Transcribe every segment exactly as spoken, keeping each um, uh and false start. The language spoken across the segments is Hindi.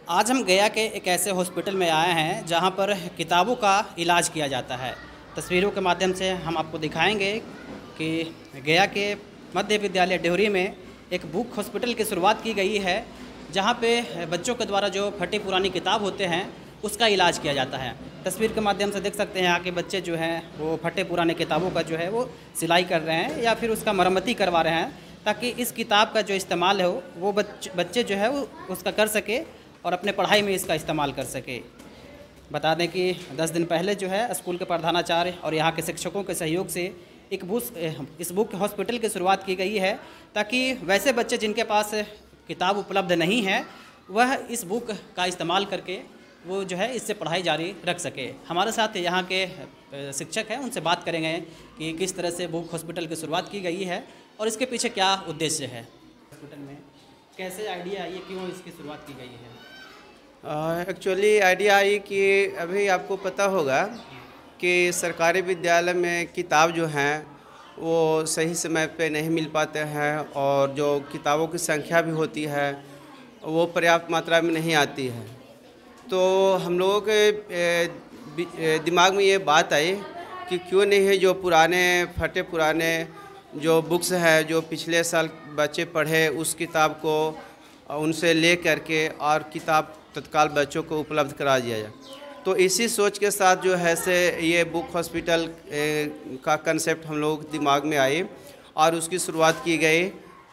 आज हम गया के एक ऐसे हॉस्पिटल में आए हैं जहां पर किताबों का इलाज किया जाता है। तस्वीरों के माध्यम से हम आपको दिखाएंगे कि गया के मध्य विद्यालय डेहरी में एक बुक हॉस्पिटल की शुरुआत की गई है, जहां पे बच्चों के द्वारा जो फटी पुरानी किताब होते हैं उसका इलाज किया जाता है। तस्वीर के माध्यम से देख सकते हैं यहाँ के बच्चे जो हैं वो फटे पुराने किताबों का जो है वो सिलाई कर रहे हैं या फिर उसका मरम्मती करवा रहे हैं, ताकि इस किताब का जो इस्तेमाल है वो बच्चे बच्चे जो है वो उसका कर सके और अपने पढ़ाई में इसका इस्तेमाल कर सके। बता दें कि दस दिन पहले जो है स्कूल के प्रधानाचार्य और यहाँ के शिक्षकों के सहयोग से एक बुक इस बुक हॉस्पिटल की शुरुआत की गई है, ताकि वैसे बच्चे जिनके पास किताब उपलब्ध नहीं है वह इस बुक का इस्तेमाल करके वो जो है इससे पढ़ाई जारी रख सके। हमारे साथ यहाँ के शिक्षक हैं, उनसे बात करेंगे कि किस तरह से बुक हॉस्पिटल की शुरुआत की गई है और इसके पीछे क्या उद्देश्य है। हॉस्पिटल में कैसे आइडिया आई, क्यों इसकी शुरुआत की गई है? एक्चुअली uh, आइडिया आई कि अभी आपको पता होगा कि सरकारी विद्यालय में किताब जो हैं वो सही समय पे नहीं मिल पाते हैं और जो किताबों की संख्या भी होती है वो पर्याप्त मात्रा में नहीं आती है। तो हम लोगों के दिमाग में ये बात आई कि क्यों नहीं है जो पुराने फटे पुराने जो बुक्स हैं जो पिछले साल बच्चे पढ़े उस किताब को उनसे ले करके और किताब तत्काल बच्चों को उपलब्ध करा दिया जाए। तो इसी सोच के साथ जो है से ये बुक हॉस्पिटल का कंसेप्ट हम लोग दिमाग में आई और उसकी शुरुआत की गई।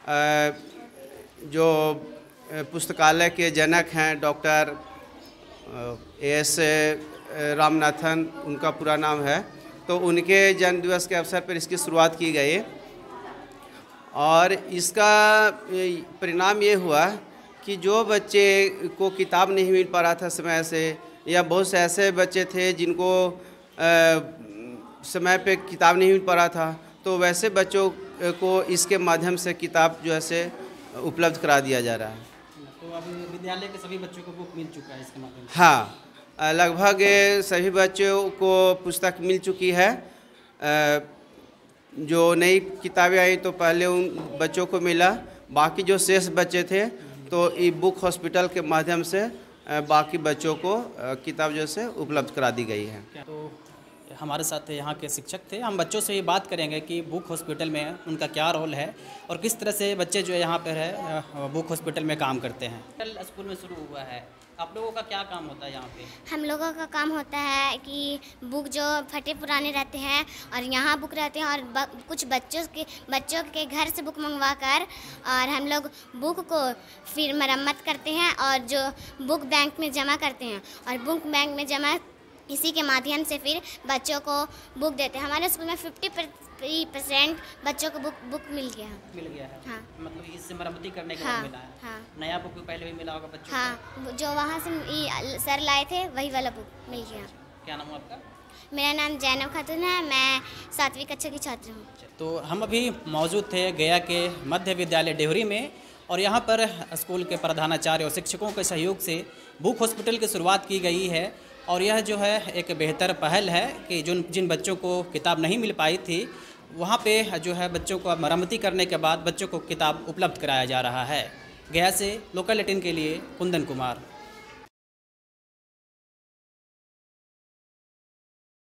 जो पुस्तकालय के जनक हैं डॉक्टर एस रामनाथन उनका पूरा नाम है, तो उनके जन्मदिवस के अवसर पर इसकी शुरुआत की गई और इसका परिणाम ये हुआ कि जो बच्चे को किताब नहीं मिल पा रहा था समय से, या बहुत से ऐसे बच्चे थे जिनको आ, समय पे किताब नहीं मिल पा रहा था, तो वैसे बच्चों को इसके माध्यम से किताब जो है से उपलब्ध करा दिया जा रहा है। तो अब विद्यालय के सभी बच्चों को बुक मिल चुका है इसके माध्यम से? हाँ, लगभग सभी बच्चों को पुस्तक मिल चुकी है। जो नई किताबें आई तो पहले उन बच्चों को मिला, बाकी जो शेष बच्चे थे तो ई बुक हॉस्पिटल के माध्यम से बाकी बच्चों को किताब जो से उपलब्ध करा दी गई है। तो हमारे साथ यहाँ के शिक्षक थे, हम बच्चों से ये बात करेंगे कि बुक हॉस्पिटल में उनका क्या रोल है और किस तरह से बच्चे जो यहाँ पर है बुक हॉस्पिटल में काम करते हैं। कल स्कूल में शुरू हुआ है, आप लोगों का क्या काम होता है यहाँ पे? हम लोगों का काम होता है कि बुक जो फटे पुराने रहते हैं और यहाँ बुक रहते हैं और ब, कुछ बच्चों के बच्चों के घर से बुक मंगवा कर और हम लोग बुक को फिर मरम्मत करते हैं और जो बुक बैंक में जमा करते हैं और बुक बैंक में जमा इसी के माध्यम से फिर बच्चों को बुक देते हैं। हमारे स्कूल में फिफ्टी परसेंट बच्चों को बुक बुक मिल गया मिल गया है। हाँ, मतलब इससे मरम्मती करने के हाँ, बाद मिला है। हाँ, नया बुक भी पहले भी मिला होगा बच्चों हाँ, को? जो वहाँ से सर लाए थे वही वाला बुक मिल गया। क्या नाम है आपका? मेरा नाम जैनब खातून है, मैं सातवीं कक्षा की छात्र हूँ। तो हम अभी मौजूद थे गया के मध्य विद्यालय डेहरी में और यहाँ पर स्कूल के प्रधानाचार्य और शिक्षकों के सहयोग से बुक हॉस्पिटल की शुरुआत की गई है और यह जो है एक बेहतर पहल है कि जिन जिन बच्चों को किताब नहीं मिल पाई थी वहाँ पे जो है बच्चों को मरम्मती करने के बाद बच्चों को किताब उपलब्ध कराया जा रहा है। गया से लोकल एटीन के लिए कुंदन कुमार।